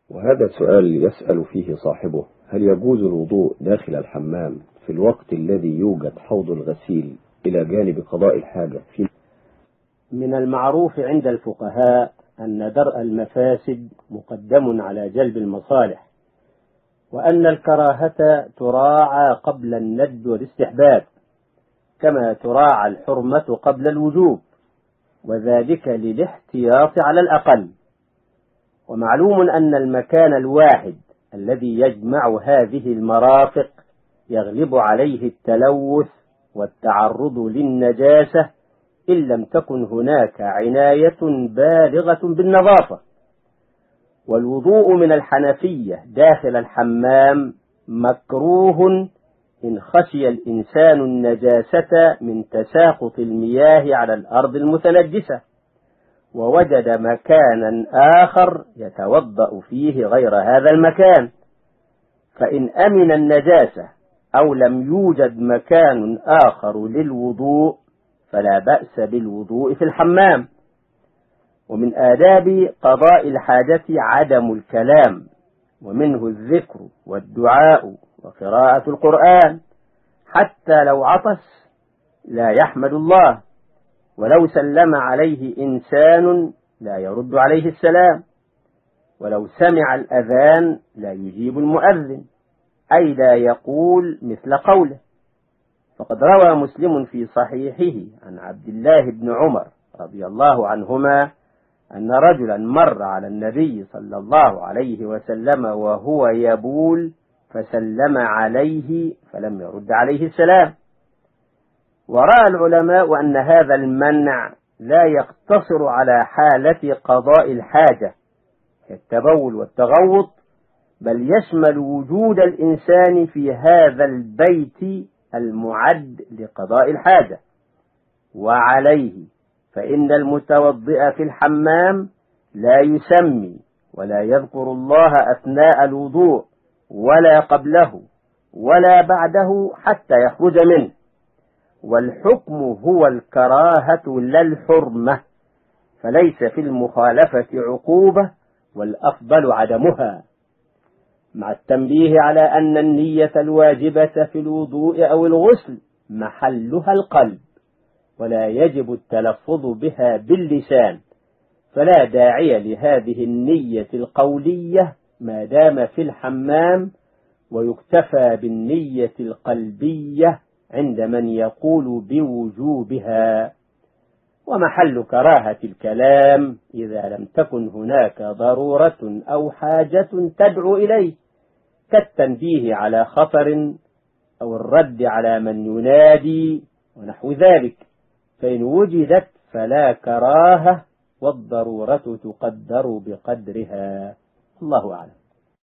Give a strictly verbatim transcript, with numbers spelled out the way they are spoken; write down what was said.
وهذا السؤال يسأل فيه صاحبه: هل يجوز الوضوء داخل الحمام في الوقت الذي يوجد حوض الغسيل إلى جانب قضاء الحاجة فيه؟ من المعروف عند الفقهاء أن درء المفاسد مقدم على جلب المصالح، وأن الكراهة تراعى قبل الندب والاستحباب، كما تراعى الحرمة قبل الوجوب، وذلك للاحتياط على الأقل. ومعلوم أن المكان الواحد الذي يجمع هذه المرافق يغلب عليه التلوث والتعرض للنجاسة إن لم تكن هناك عناية بالغة بالنظافة. والوضوء من الحنفية داخل الحمام مكروه إن خشي الإنسان النجاسة من تساقط المياه على الأرض المتنجسة، ووجد مكانا آخر يتوضأ فيه غير هذا المكان، فإن أمن النجاسة أو لم يوجد مكان آخر للوضوء فلا بأس بالوضوء في الحمام. ومن آداب قضاء الحاجة عدم الكلام، ومنه الذكر والدعاء وقراءة القرآن، حتى لو عطس لا يحمد الله، ولو سلم عليه إنسان لا يرد عليه السلام، ولو سمع الأذان لا يجيب المؤذن، أي لا يقول مثل قوله. فقد روى مسلم في صحيحه عن عبد الله بن عمر رضي الله عنهما أن رجلا مر على النبي صلى الله عليه وسلم وهو يبول فسلم عليه فلم يرد عليه السلام. ورأى العلماء أن هذا المنع لا يقتصر على حالة قضاء الحاجة كالتبول والتغوط، بل يشمل وجود الإنسان في هذا البيت المعد لقضاء الحاجة. وعليه فإن المتوضئ في الحمام لا يسمي ولا يذكر الله أثناء الوضوء ولا قبله ولا بعده حتى يخرج منه، والحكم هو الكراهة لا الحرمة، فليس في المخالفة عقوبة، والأفضل عدمها، مع التنبيه على أن النية الواجبة في الوضوء أو الغسل محلها القلب، ولا يجب التلفظ بها باللسان، فلا داعي لهذه النية القولية ما دام في الحمام، ويكتفى بالنية القلبية عند من يقول بوجوبها. ومحل كراهة الكلام إذا لم تكن هناك ضرورة أو حاجة تدعو إليه، كالتنبيه على خطر أو الرد على من ينادي ونحو ذلك، فإن وجدت فلا كراهة، والضرورة تقدر بقدرها. الله أعلم.